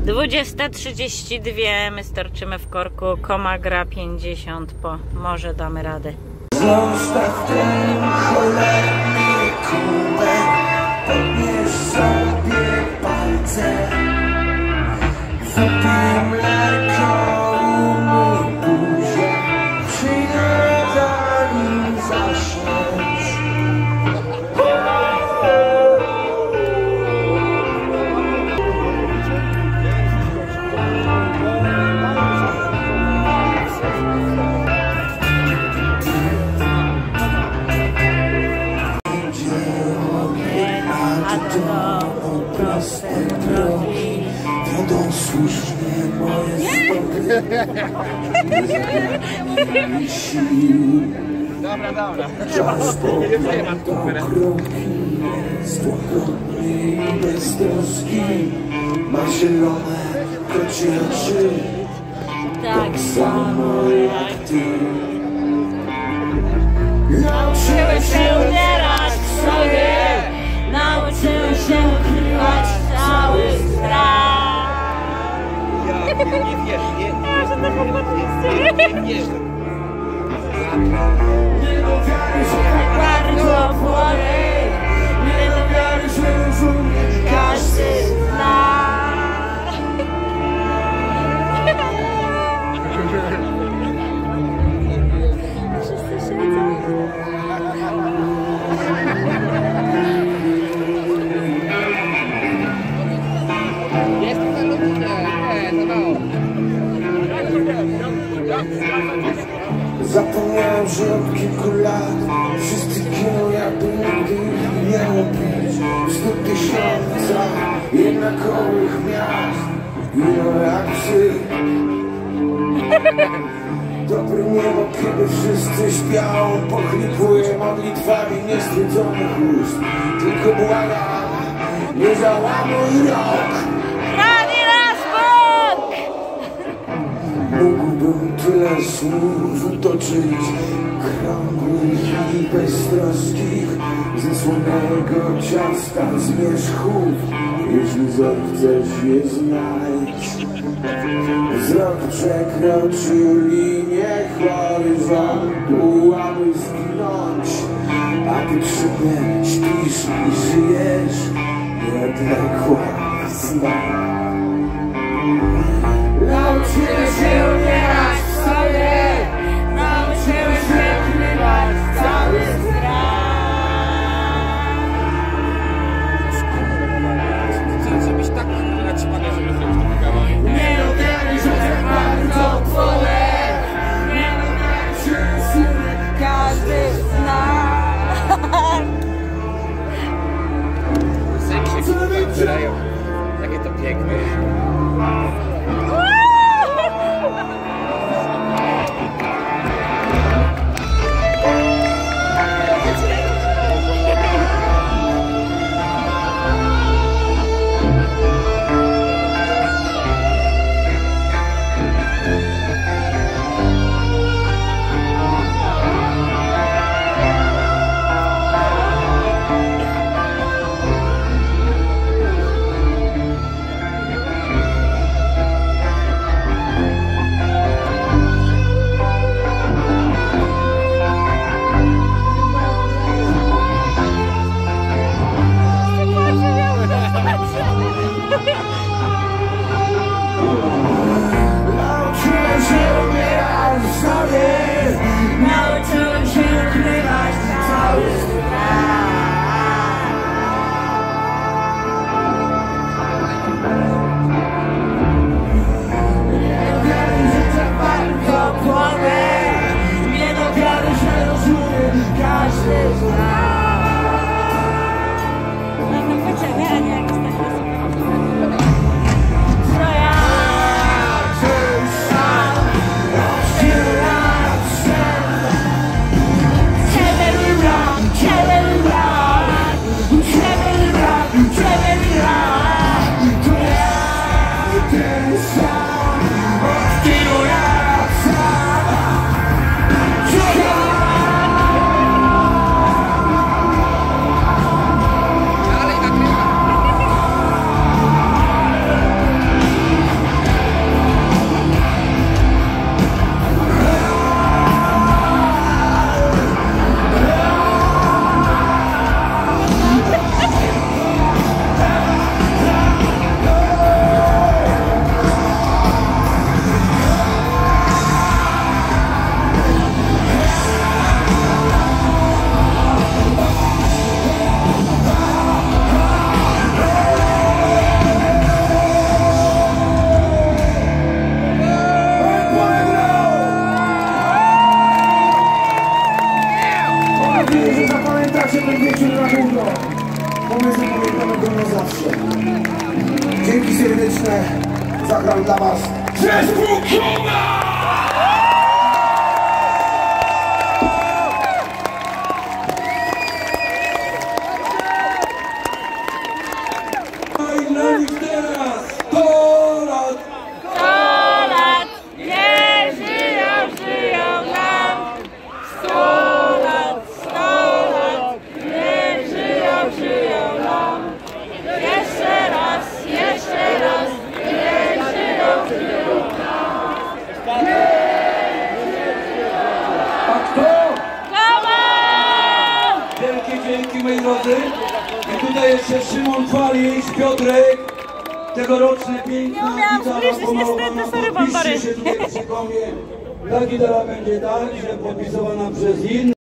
20:32, my storczymy w korku, koma gra 50 po, może damy radę. Zostaw ten cholerny kubek, podnieś sobie palce, wypij mleko, umyj buzię, przyjdę zanim zaśniesz. Wodą słusznie moje stopy sił. Dobra. Czas to kroki jest łagodny i beztroski. Ma zielone kocie oczy, tak samo jak ty. Nauczyłem się umierać w sobie, nauczyłem się ukrywać cały strach. Nie wiesz, nie wiesz. Nie do wiary, że tak bardzo płonie, nie do wiary, że rozumie każdy z nas. Wszyscy siedzą. Jest to ludzi, no. Zapomniałem, że od kilku lat wszyscy giną, jakby nigdy ich nie miało być. 100 000 jednakowych miast, giną jak psy. Dobre niebo, kiedy wszyscy śpią, pochlipuje modlitwami niestrudzonych ust. Tylko błagam, nie załamuj rok. Chrani nas Bóg! Mógłbym tyle słów utoczyć, krągłych i beztroskich, ze słonego ciasta zmierzchów. Jeśli zechcesz je znajdź, wzrok przekroczył linię horyzontu, aby zginąć, a ty przy mnie śpisz i żyjesz nieodległo w snach. Nauczyłem się umierać w sobie, nauczyłem się ukrywać cały strach. Żebyś tak naćpane, żeby zrobić to kawałek. Nie uwierzysz, że tak bardzo płonę, nie uwierzysz, że rozumie każdy z nas. Piosenki się wydają. Jakie to piękne. zagram dla was zespół Koma! I dla nich teraz 100 lat! 100 lat, nie żyją, żyją nam. 100 lat, 100 lat, nie żyją, żyją nam. Jeszcze raz, nie żyją, żyją nam. A kto? Koma! Wielkie dzięki, moi drodzy. I tutaj jeszcze Szymon Chwalić, Piotrek, tegoroczny piękna Nie umiałam gitara zbliżyć, niestety, sorry, Bambary. Podpiszcie się tutaj przy Komie. Ta gitara będzie tak, że podpisowana przez innych.